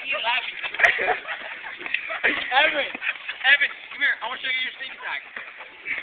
you laughing? Evan, come here. I want to show you your sleep attack.